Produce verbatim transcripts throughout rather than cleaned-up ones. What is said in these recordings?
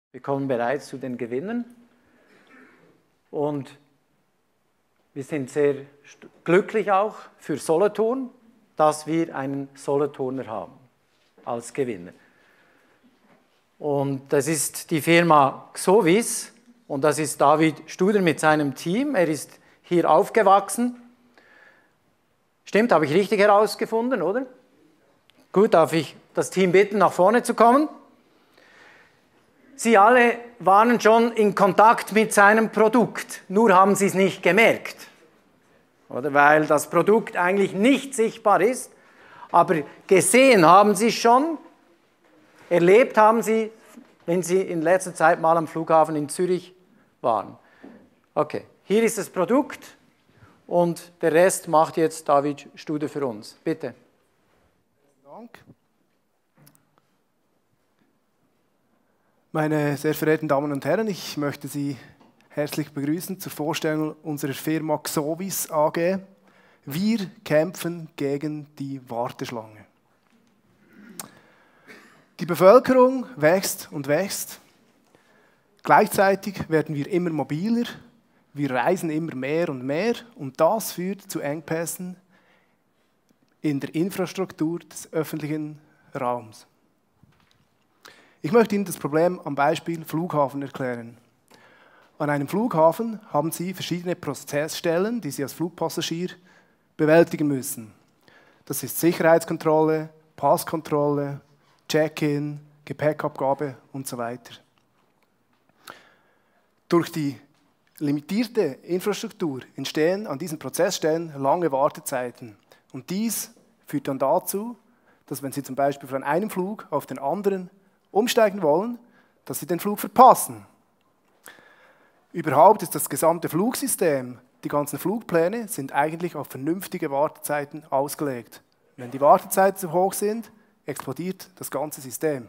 Wir kommen bereits zu den Gewinnern und wir sind sehr glücklich auch für Solothurn, dass wir einen Solothurner haben als Gewinner. Und das ist die Firma Xovis und das ist David Studer mit seinem Team. Er ist hier aufgewachsen. Stimmt, habe ich richtig herausgefunden, oder? Gut, darf ich das Team bitten, nach vorne zu kommen? Sie alle waren schon in Kontakt mit seinem Produkt, nur haben sie es nicht gemerkt. Oder weil das Produkt eigentlich nicht sichtbar ist, aber gesehen haben sie es schon, erlebt haben sie, wenn sie in letzter Zeit mal am Flughafen in Zürich waren. Okay, hier ist das Produkt und der Rest macht jetzt David Studer für uns. Bitte. Dank. Meine sehr verehrten Damen und Herren, ich möchte Sie herzlich begrüßen zur Vorstellung unserer Firma Xovis A G. Wir kämpfen gegen die Warteschlange. Die Bevölkerung wächst und wächst. Gleichzeitig werden wir immer mobiler, wir reisen immer mehr und mehr und das führt zu Engpässen in der Infrastruktur des öffentlichen Raums. Ich möchte Ihnen das Problem am Beispiel Flughafen erklären. An einem Flughafen haben Sie verschiedene Prozessstellen, die Sie als Flugpassagier bewältigen müssen. Das ist Sicherheitskontrolle, Passkontrolle, Check-in, Gepäckabgabe und so weiter. Durch die limitierte Infrastruktur entstehen an diesen Prozessstellen lange Wartezeiten. Und dies führt dann dazu, dass wenn Sie zum Beispiel von einem Flug auf den anderen umsteigen wollen, dass Sie den Flug verpassen. Überhaupt ist das gesamte Flugsystem, die ganzen Flugpläne sind eigentlich auf vernünftige Wartezeiten ausgelegt. Wenn die Wartezeiten zu hoch sind, explodiert das ganze System.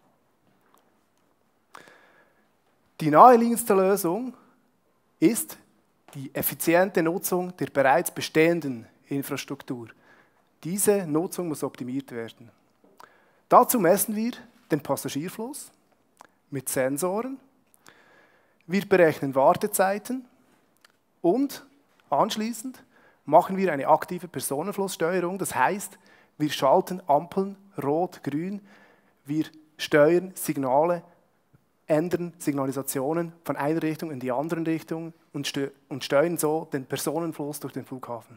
Die naheliegendste Lösung ist die effiziente Nutzung der bereits bestehenden Infrastruktur. Diese Nutzung muss optimiert werden. Dazu messen wir den Passagierfluss mit Sensoren. Wir berechnen Wartezeiten und anschließend machen wir eine aktive Personenflusssteuerung. Das heißt, wir schalten Ampeln rot, grün, wir steuern Signale, ändern Signalisationen von einer Richtung in die andere Richtung und, stö und steuern so den Personenfluss durch den Flughafen.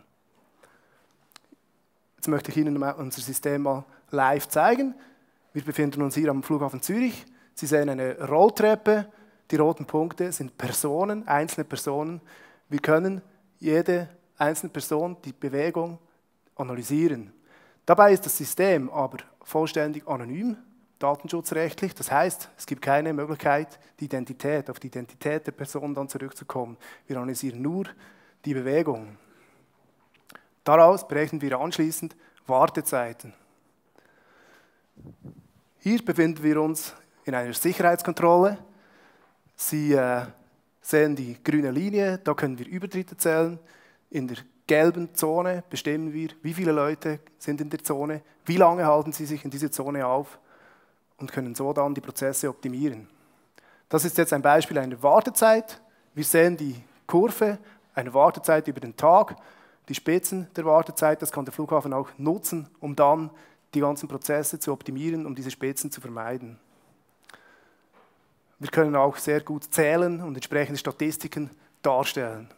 Jetzt möchte ich Ihnen unser System mal live zeigen. Wir befinden uns hier am Flughafen Zürich. Sie sehen eine Rolltreppe. Die roten Punkte sind Personen, einzelne Personen. Wir können jede einzelne Person, die Bewegung analysieren. Dabei ist das System aber vollständig anonym, datenschutzrechtlich. Das heißt, es gibt keine Möglichkeit, die Identität, auf die Identität der Person dann zurückzukommen. Wir analysieren nur die Bewegung. Daraus berechnen wir anschließend Wartezeiten. Hier befinden wir uns in einer Sicherheitskontrolle. Sie äh, sehen die grüne Linie, da können wir Übertritte zählen. In der gelben Zone bestimmen wir, wie viele Leute sind in der Zone, wie lange halten sie sich in dieser Zone auf und können so dann die Prozesse optimieren. Das ist jetzt ein Beispiel einer Wartezeit. Wir sehen die Kurve, eine Wartezeit über den Tag, die Spitzen der Wartezeit, das kann der Flughafen auch nutzen, um dann die ganzen Prozesse zu optimieren, um diese Spitzen zu vermeiden. Wir können auch sehr gut zählen und entsprechende Statistiken darstellen.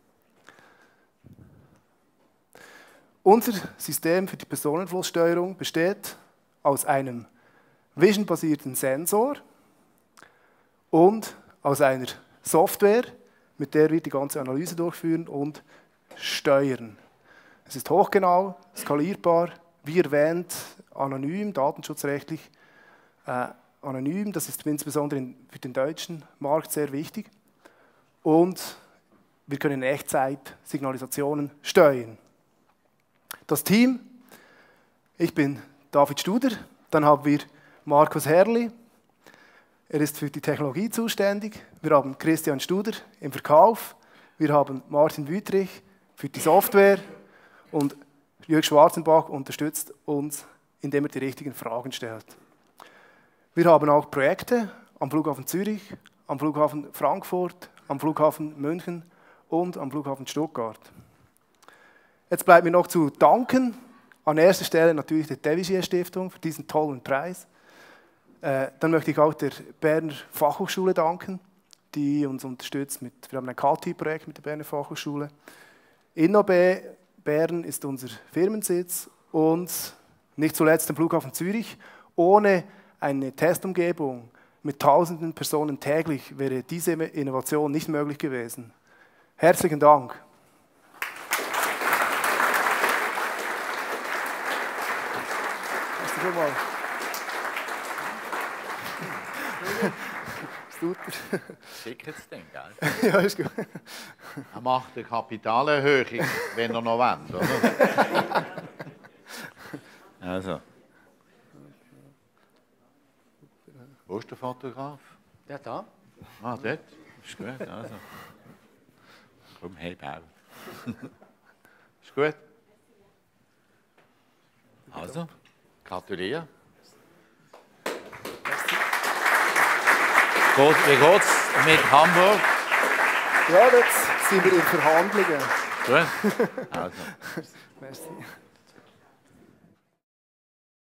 Unser System für die Personenflusssteuerung besteht aus einem vision-basierten Sensor und aus einer Software, mit der wir die ganze Analyse durchführen und steuern. Es ist hochgenau, skalierbar, wie erwähnt, anonym, datenschutzrechtlich äh, anonym. Das ist insbesondere in, für den deutschen Markt sehr wichtig. Und wir können in Echtzeit Signalisationen steuern. Das Team, ich bin David Studer, dann haben wir Markus Herrli, er ist für die Technologie zuständig. Wir haben Christian Studer im Verkauf, wir haben Martin Wüthrich für die Software und Jörg Schwarzenbach unterstützt uns, indem er die richtigen Fragen stellt. Wir haben auch Projekte am Flughafen Zürich, am Flughafen Frankfurt, am Flughafen München und am Flughafen Stuttgart. Jetzt bleibt mir noch zu danken. An erster Stelle natürlich der Devigier Stiftung für diesen tollen Preis. Äh, dann möchte ich auch der Berner Fachhochschule danken, die uns unterstützt. Mit, wir haben ein K T-Projekt mit der Berner Fachhochschule. InnoB Bern ist unser Firmensitz und nicht zuletzt der Flughafen Zürich. Ohne eine Testumgebung mit tausenden Personen täglich wäre diese Innovation nicht möglich gewesen. Herzlichen Dank. Mal. Schick jetzt den, gell? Ja, ist gut. Er macht eine Kapitalerhöhung, wenn er noch will, oder? Also. Wo ist der Fotograf? Der da. Ah, dort. Ist gut, also. Komm, hey, Bau. Ist gut. Also. Gratuliere. Wie geht's mit Hamburg? Ja, jetzt sind wir in Verhandlungen. Gut. Also. Merci.